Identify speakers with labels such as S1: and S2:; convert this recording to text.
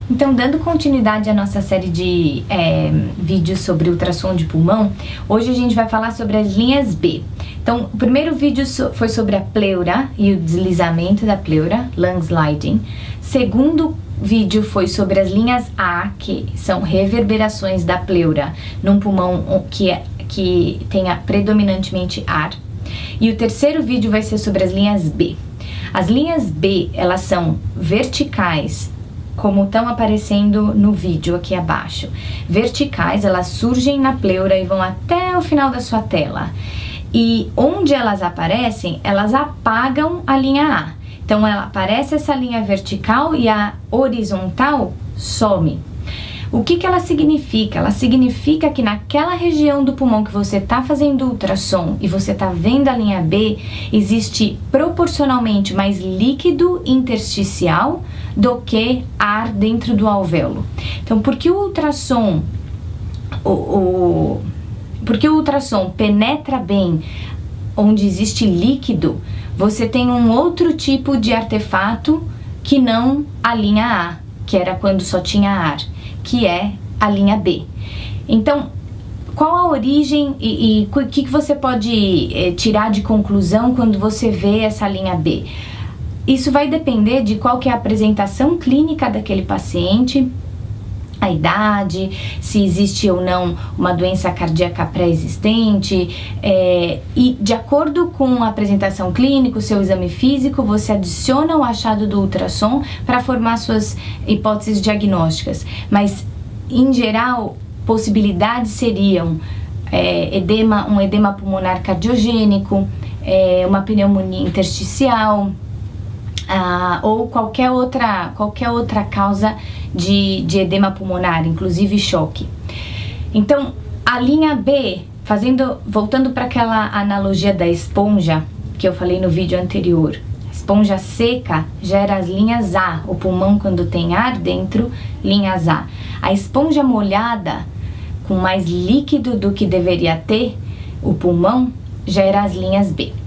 S1: Então, dando continuidade à nossa série de vídeos sobre ultrassom de pulmão, hoje a gente vai falar sobre as linhas B. Então, o primeiro vídeo foi sobre a pleura e o deslizamento da pleura, lung sliding. Segundo vídeo foi sobre as linhas A, que são reverberações da pleura num pulmão que tenha predominantemente ar. E o terceiro vídeo vai ser sobre as linhas B. As linhas B, elas são verticais, como estão aparecendo no vídeo aqui abaixo. Verticais, elas surgem na pleura e vão até o final da sua tela. E onde elas aparecem, elas apagam a linha A. Então, ela aparece essa linha vertical e a horizontal some. O que ela significa? Ela significa que naquela região do pulmão que você está fazendo ultrassom e você está vendo a linha B, existe proporcionalmente mais líquido intersticial do que ar dentro do alvéolo. Então, porque o ultrassom, porque o ultrassom penetra bem onde existe líquido, você tem um outro tipo de artefato que não a linha A, que era quando só tinha ar, que é a linha B. Então, qual a origem e o que você pode tirar de conclusão quando você vê essa linha B? Isso vai depender de qual que é a apresentação clínica daquele paciente, a idade, se existe ou não uma doença cardíaca pré-existente, e de acordo com a apresentação clínica, o seu exame físico, você adiciona o achado do ultrassom para formar suas hipóteses diagnósticas. Mas, em geral, possibilidades seriam um edema pulmonar cardiogênico, uma pneumonia intersticial, ou qualquer outra causa de edema pulmonar, inclusive choque. Então, a linha B, voltando para aquela analogia da esponja que eu falei no vídeo anterior, a esponja seca gera as linhas A, o pulmão quando tem ar dentro, linhas A. A esponja molhada, com mais líquido do que deveria ter, o pulmão, gera as linhas B.